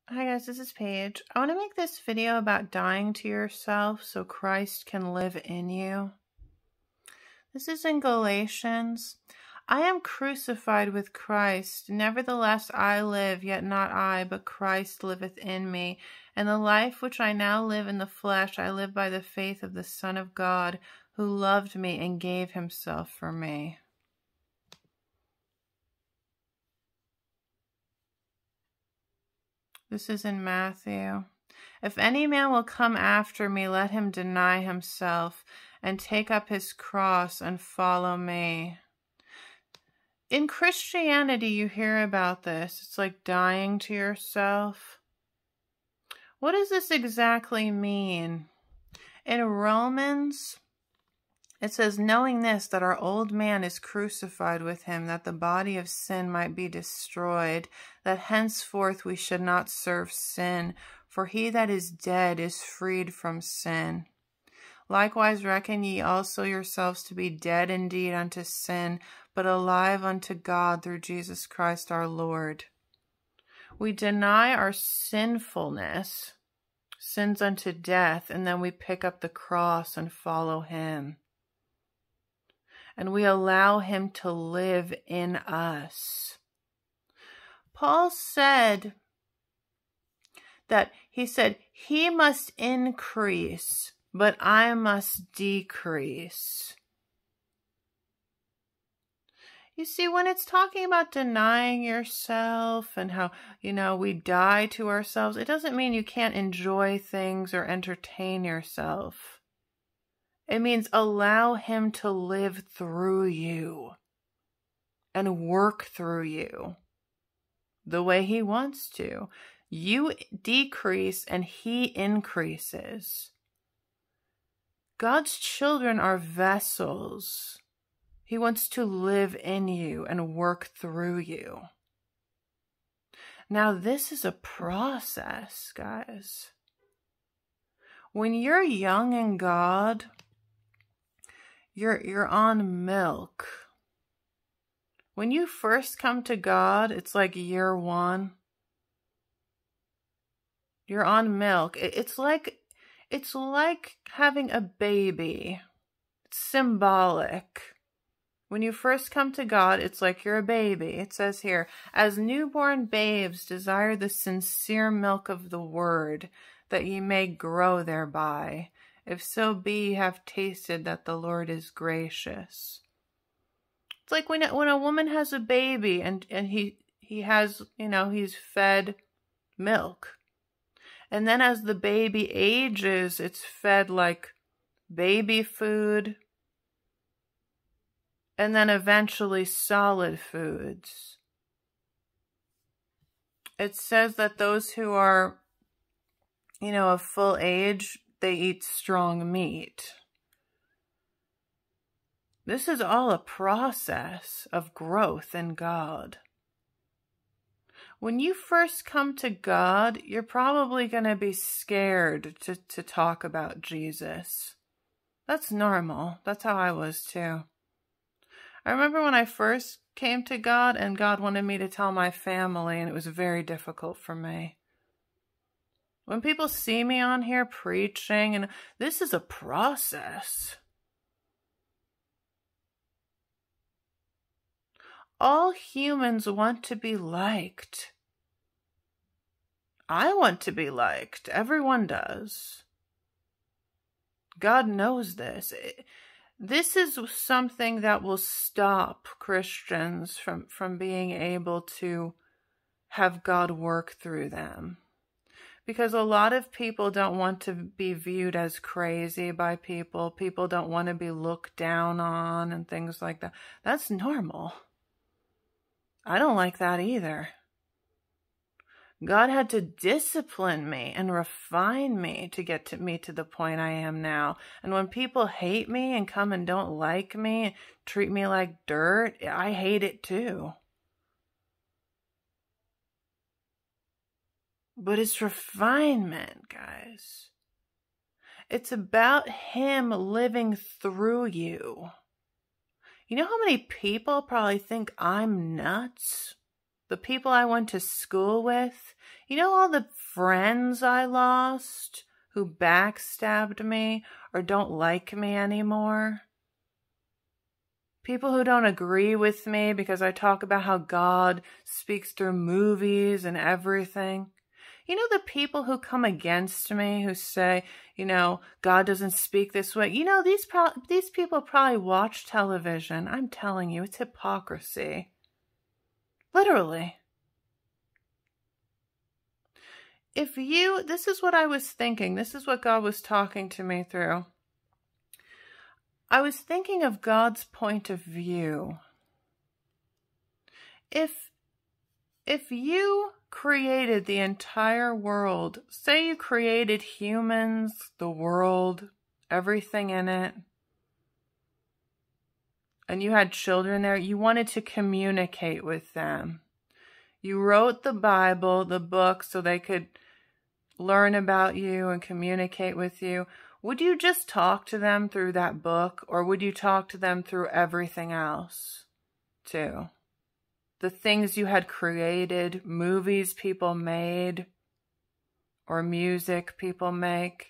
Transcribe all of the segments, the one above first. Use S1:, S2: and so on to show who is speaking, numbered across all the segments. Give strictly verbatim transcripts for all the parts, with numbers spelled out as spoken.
S1: Hi guys, this is Paige. I want to make this video about dying to yourself so Christ can live in you. This is in Galatians. I am crucified with Christ. Nevertheless I live, yet not I, but Christ liveth in me. And the life which I now live in the flesh, I live by the faith of the Son of God, who loved me and gave himself for me. This is in Matthew. If any man will come after me, let him deny himself and take up his cross and follow me. In Christianity, you hear about this. It's like dying to yourself. What does this exactly mean? In Romans, it says, knowing this, that our old man is crucified with him, that the body of sin might be destroyed, that henceforth we should not serve sin, for he that is dead is freed from sin. Likewise reckon ye also yourselves to be dead indeed unto sin, but alive unto God through Jesus Christ our Lord. We deny our sinfulness, sins unto death, and then we pick up the cross and follow him. And we allow him to live in us. Paul said that he said, he must increase, but I must decrease. You see, when it's talking about denying yourself and how, you know, we die to ourselves, it doesn't mean you can't enjoy things or entertain yourself. It means allow him to live through you and work through you the way he wants to. You decrease and he increases. God's children are vessels. He wants to live in you and work through you. Now, this is a process, guys. When you're young in God, You're, you're on milk. When you first come to God, it's like year one. You're on milk. It, it's like, it's like having a baby. It's symbolic. When you first come to God, it's like you're a baby. It says here, as newborn babes desire the sincere milk of the word, that ye may grow thereby. If so be ye have tasted that the Lord is gracious. It's like when when a woman has a baby and, and he, he has, you know, he's fed milk. And then as the baby ages, it's fed like baby food. And then eventually solid foods. It says that those who are, you know, of full age, they eat strong meat. This is all a process of growth in God. When you first come to God, you're probably going to be scared to, to talk about Jesus. That's normal. That's how I was too. I remember when I first came to God and God wanted me to tell my family, and it was very difficult for me. When people see me on here preaching, and this is a process. All humans want to be liked. I want to be liked. Everyone does. God knows this. This is something that will stop Christians from, from being able to have God work through them. Because a lot of people don't want to be viewed as crazy by people. People don't want to be looked down on and things like that. That's normal. I don't like that either. God had to discipline me and refine me to get to me to the point I am now. And when people hate me and come and don't like me, and treat me like dirt, I hate it too. But it's refinement, guys. It's about him living through you. You know how many people probably think I'm nuts? The people I went to school with, You know all the friends I lost who backstabbed me or don't like me anymore? People who don't agree with me because I talk about how God speaks through movies and everything. You know the people who come against me, who say, you know, God doesn't speak this way. You know, these pro- these people probably watch television. I'm telling you, it's hypocrisy. Literally. If you, this is what I was thinking. This is what God was talking to me through. I was thinking of God's point of view. If, if you created the entire world, say you created humans, the world, everything in it, and you had children there, you wanted to communicate with them. You wrote the Bible, the book, so they could learn about you and communicate with you. Would you just talk to them through that book, or would you talk to them through everything else too? The things you had created, movies people made, or music people make.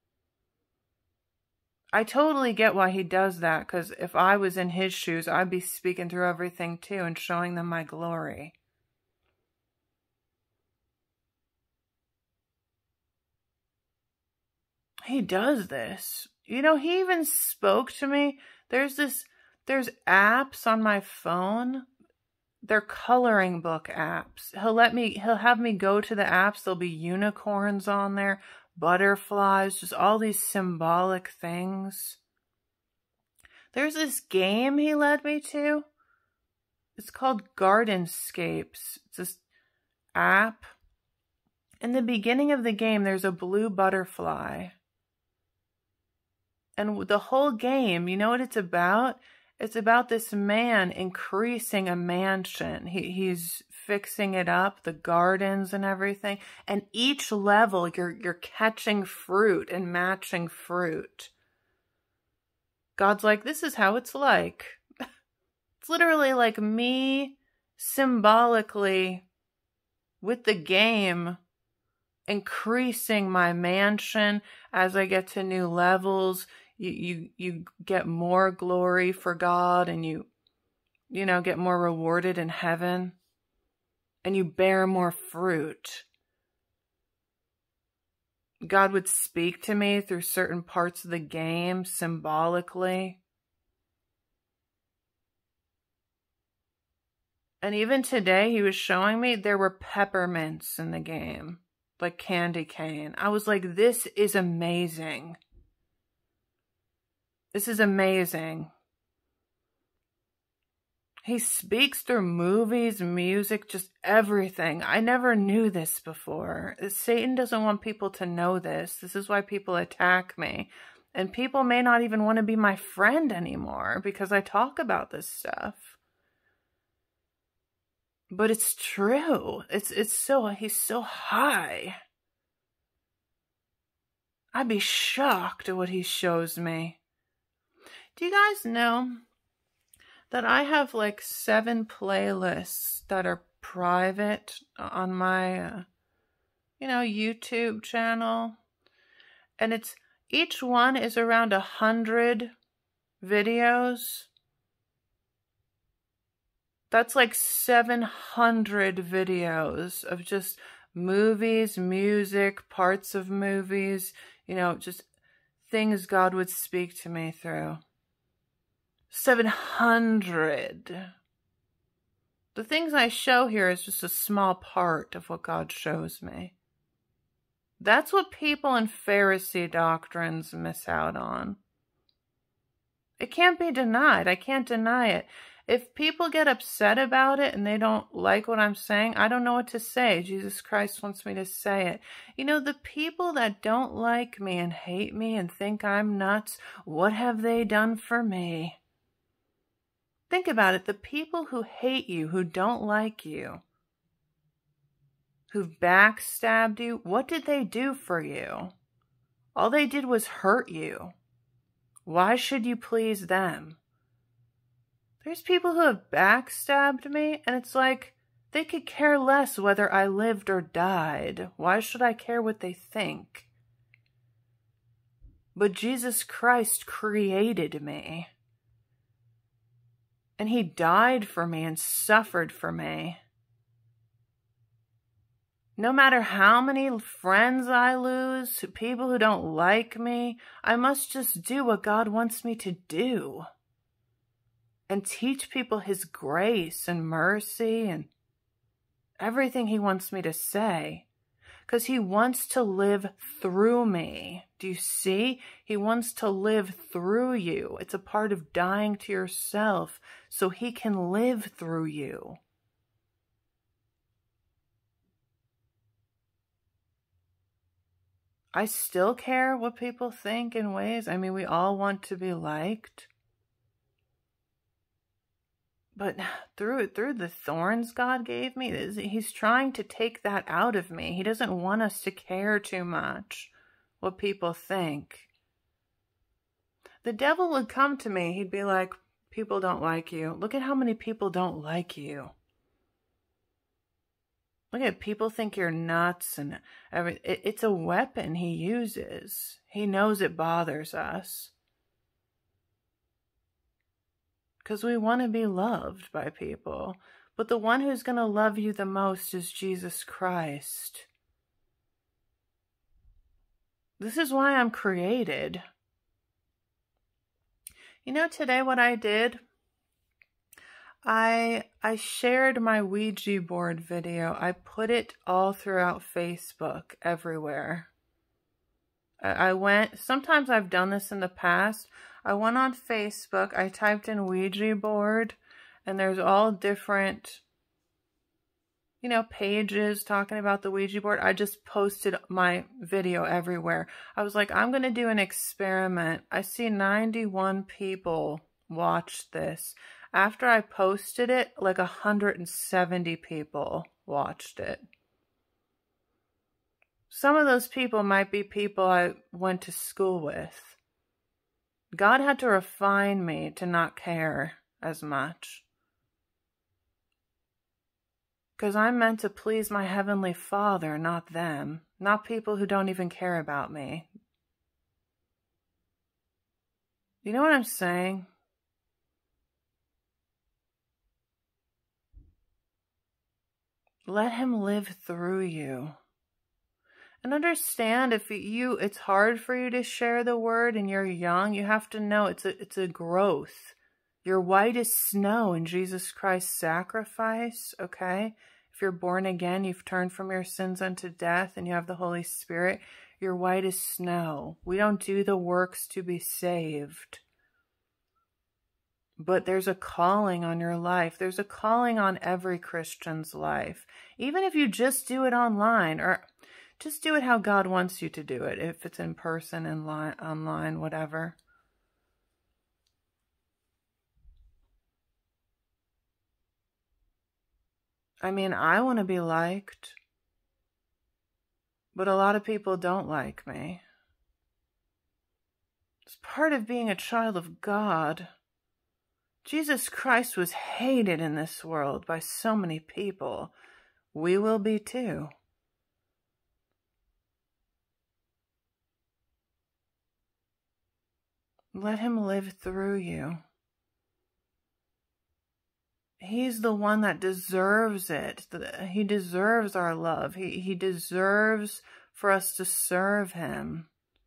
S1: I totally get why he does that, because if I was in his shoes, I'd be speaking through everything too and showing them my glory. He does this. You know, he even spoke to me. There's this, there's apps on my phone. They're coloring book apps. He'll let me, he'll have me go to the apps. There'll be unicorns on there, butterflies, just all these symbolic things. There's this game he led me to. It's called Gardenscapes. It's this app. In the beginning of the game, there's a blue butterfly. And the whole game, you know what it's about? It's about this man increasing a mansion. He, he's fixing it up, the gardens and everything. And each level, you're, you're catching fruit and matching fruit. God's like, this is how it's like. It's literally like me symbolically with the game increasing my mansion as I get to new levels. You, you, you get more glory for God, and you, you know, get more rewarded in heaven, and you bear more fruit. God would speak to me through certain parts of the game symbolically. And even today, he was showing me there were peppermints in the game, like candy cane. I was like, this is amazing. This is amazing. He speaks through movies, music, just everything. I never knew this before. Satan doesn't want people to know this. This is why people attack me. And people may not even want to be my friend anymore because I talk about this stuff. But it's true. It's it's so, he's so high. I'd be shocked at what he shows me. Do you guys know that I have like seven playlists that are private on my, uh, you know, YouTube channel? And it's, each one is around a hundred videos. That's like seven hundred videos of just movies, music, parts of movies, you know, just things God would speak to me through. seven hundred. The things I show here is just a small part of what God shows me. That's what people in Pharisee doctrines miss out on. It can't be denied. I can't deny it. If people get upset about it and they don't like what I'm saying, I don't know what to say. Jesus Christ wants me to say it. You know, the people that don't like me and hate me and think I'm nuts, what have they done for me? Think about it. The people who hate you, who don't like you, who've backstabbed you, what did they do for you? All they did was hurt you. Why should you please them? There's people who have backstabbed me, and it's like, They could care less whether I lived or died. Why should I care what they think? But Jesus Christ created me. And he died for me and suffered for me. No matter how many friends I lose, people who don't like me, I must just do what God wants me to do. And teach people his grace and mercy and everything he wants me to say. Because he wants to live through me. Do you see? He wants to live through you. It's a part of dying to yourself so he can live through you. I still care what people think in ways. I mean, we all want to be liked. But through through the thorns God gave me, he's trying to take that out of me. He doesn't want us to care too much what people think. The devil would come to me. He'd be like, people don't like you. Look at how many people don't like you. Look at people think you're nuts and everything. It's a weapon he uses. He knows it bothers us. Because we want to be loved by people. But the one who's going to love you the most is Jesus Christ. This is why I'm created. You know, today what I did? I I shared my Ouija board video. I put it all throughout Facebook, everywhere. I, I went, sometimes I've done this in the past. I went on Facebook, I typed in Ouija board, and there's all different, you know, pages talking about the Ouija board. I just posted my video everywhere. I was like, I'm going to do an experiment. I see ninety-one people watched this. After I posted it, like one hundred seventy people watched it. Some of those people might be people I went to school with. God had to refine me to not care as much. Because I'm meant to please my Heavenly Father, not them. Not people who don't even care about me. You know what I'm saying? Let him live through you. And understand if you, it's hard for you to share the word and you're young, you have to know it's a, it's a growth. You're white as snow in Jesus Christ's sacrifice, okay? If you're born again, you've turned from your sins unto death and you have the Holy Spirit, you're white as snow. We don't do the works to be saved. But there's a calling on your life. There's a calling on every Christian's life. Even if you just do it online or just do it how God wants you to do it. If it's in person, in line, online, whatever. I mean, I want to be liked. But a lot of people don't like me. It's part of being a child of God. Jesus Christ was hated in this world by so many people. We will be too. Let him live through you. He's the one that deserves it. He deserves our love. He, he deserves for us to serve him.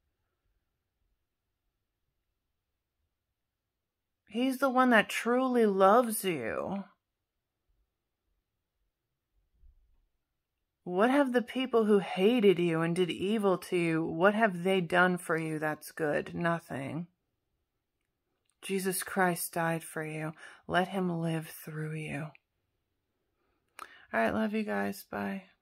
S1: He's the one that truly loves you. What have the people who hated you and did evil to you, what have they done for you that's good? Nothing. Jesus Christ died for you. Let him live through you. All right, love you guys. Bye.